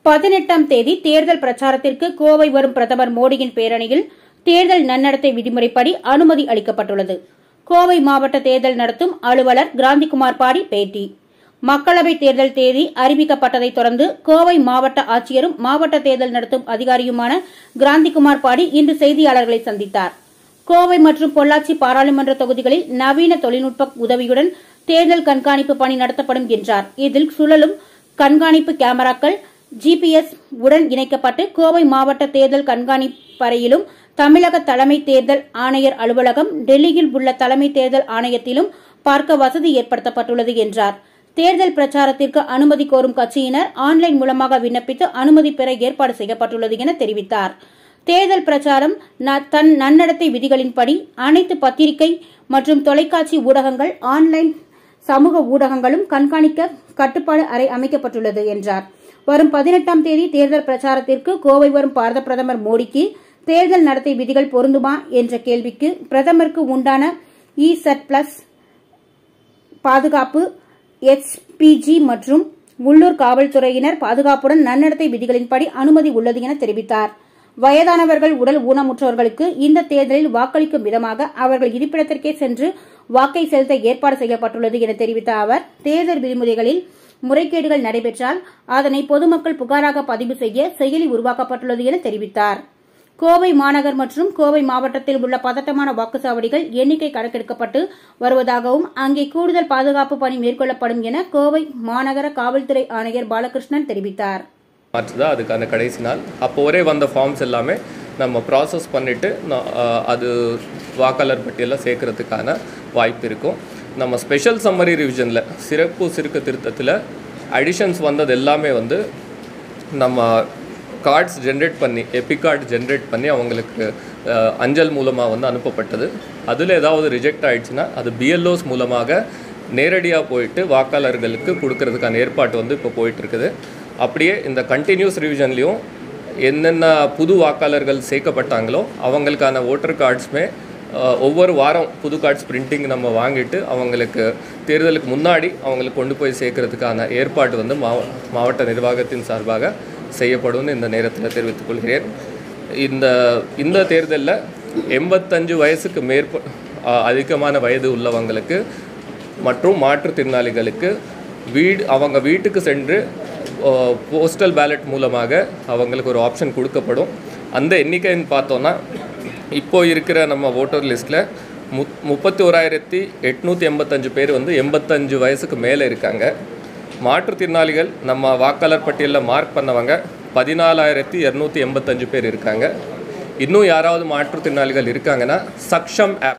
18ஆம் தேதி தேர்தல் பிரச்சாரத்திற்கு கோவை வரும் பிரதமர் மோடியின் பேரணியில் தேர்தல் நன்னடத்தை விதிமுறைப்படி அனுமதி அளிக்கப்பட்டுள்ளது. கோவை மாவட்ட தேர்தல் நடத்தும் அலுவலர் கிராந்திகுமார் பாடி பேட்டி. மக்களவைத் தேர்தல் தேதி அறிவிக்கப்பட்டதைத் தொடர்ந்து கோவை மாவட்ட ஆட்சியரும் மாவட்ட தேர்தல் நடத்தும் அதிகாரியுமான கிராந்திகுமார் பாடி இன்று செய்தியாளர்களை சந்தித்தார். கோவை மற்றும் பொள்ளாச்சி பாராளுமன்ற தொகுதிகளில் நவீன தொழில்நுட்ப உதவியுடன் தேர்தல் கண்காணிப்பு பணி நடத்தப்படும் என்றார். இதில் சுழலும் கண்காணிப்பு கேமராக்கள் GPS உடன் இணைக்கப்பட்டு கோவை மாவட்ட தேர்தல் கண்காணிப்பறையிலும் தமிழக தலைமை தேர்தல் ஆணையர் அலுவலகம், டெல்லியில் உள்ள தலைமை தேர்தல் ஆணையத்திலும் பார்க்க வசதி ஏற்படுத்தப்பட்டுள்ளது என்றார். தேர்தல் பிரச்சாரத்திற்கு அனுமதி கோரும் கட்சியினர் ஆன்லைன் மூலமாக விண்ணப்பித்து அனுமதி பெற ஏற்பாடு செய்யப்பட்டுள்ளது என தெரிவித்தார். தேர்தல் பிரச்சாரம் தன் நன்னடத்தை விதிகளின்படி அனைத்து பத்திரிகை மற்றும் தொலைக்காட்சி ஊடகங்கள், ஆன்லைன் சமூக ஊடகங்களும் கண்காணிக்க கட்டுப்பாடு அறை அமைக்கப்பட்டுள்ளது என்றார். வரும் 18ஆம் தேதி தேர்தல் பிரச்சாரத்திற்கு கோவை வரும் பாரத பிரதமர் மோடிக்கு தேர்தல் நடத்தை விதிகள் பொருந்துமா என்ற கேள்விக்கு பிரதமருக்கு உண்டான EZ+ பாதுகாப்பு, HPG மற்றும் உள்ளூர் காவல்துறையினர் பாதுகாப்புடன் நன்னடத்தை விதிகளின்படி அனுமதி உள்ளது என தெரிவித்தார். வயதானவர்கள், உடல் ஊனமுற்றவர்களுக்கு இந்த தேர்தலில் வாக்களிக்கும் விதமாக அவர்கள் இருப்பிடத்திற்கே சென்று வாக்கை செலுத்த ஏற்பாடு செய்யப்பட்டுள்ளது என தெரிவித்த அவர், தேர்தல் விதிமுறைகளில் முறைகேடுகள் நடைபெற்றால் அதனை பொதுமக்கள் புகாராக பதிவு செய்ய செயலி உருவாக்கப்பட்டுள்ளது என தெரிவித்தார். கோவை மாநகர் மற்றும் கோவை மாவட்டத்தில் உள்ள பதட்டமான வாக்குச்சாவடிகள் எண்ணிக்கை கணக்கெடுக்கப்பட்டு வருவதாகவும் அங்கே கூடுதல் பாதுகாப்பு பணி மேற்கொள்ளப்படும் என கோவை மாநகர காவல்துறை ஆணையர் பாலகிருஷ்ணன் தெரிவித்தார். அதுக்கான கடைசி நாள் அப்போ ஒரே வந்த ஃபார்ம்ஸ் எல்லாமே நம்ம ப்ராசஸ் பண்ணிவிட்டு அது வாக்காளர் பட்டியலில் சேர்க்கறதுக்கான வாய்ப்பு இருக்கும். நம்ம ஸ்பெஷல் சம்மரி ரிவிஷனில் சிறப்பு சுருக்க திருத்தத்தில் அடிஷன்ஸ் வந்தது எல்லாமே நம்ம கார்ட்ஸ் ஜென்ரேட் பண்ணி, எபிக் கார்டு ஜென்ரேட் பண்ணி அவங்களுக்கு அஞ்சல் மூலமாக அனுப்பப்பட்டது. அதில் ஏதாவது ரிஜெக்ட் ஆகிடுச்சுன்னா அது BLOs மூலமாக நேரடியாக போயிட்டு வாக்காளர்களுக்கு கொடுக்கறதுக்கான ஏற்பாடு இப்போ போயிட்டுருக்குது. அப்படியே இந்த கண்டினியூஸ் ரிவிஷன்லேயும் என்னென்ன புது வாக்காளர்கள் சேர்க்கப்பட்டாங்களோ அவங்களுக்கான ஓட்டர் கார்ட்ஸுமே ஒவ்வொரு வாரம் புது கார்ட்ஸ் பிரிண்டிங் நம்ம வாங்கிட்டு அவங்களுக்கு தேர்தலுக்கு முன்னாடி அவங்களுக்கு கொண்டு போய் சேர்க்கறதுக்கான ஏற்பாடு மாவட்ட நிர்வாகத்தின் சார்பாக செய்யப்படும்னு இந்த நேரத்தில் தெரிவித்துக் கொள்கிறேன். இந்த தேர்தலில் 85 வயசுக்கு அதிகமான வயது உள்ளவங்களுக்கு மற்றும் மாற்றுத்திறனாளிகளுக்கு அவங்க வீட்டுக்கு சென்று போஸ்டல் பேலட் மூலமாக அவங்களுக்கு ஒரு ஆப்ஷன் கொடுக்கப்படும். அந்த எண்ணிக்கைன்னு பார்த்தோன்னா இப்போ இருக்கிற நம்ம ஓட்டர் லிஸ்ட்டில் 31,885 பேர் 85 வயசுக்கு மேலே இருக்காங்க. மாற்றுத்திறனாளிகள் நம்ம வாக்காளர் பட்டியலில் மார்க் பண்ணவங்க 14,285 பேர் இருக்காங்க. இன்னும் யாராவது மாற்றுத்திறனாளிகள் இருக்காங்கன்னா சக்ஷம் ஆப்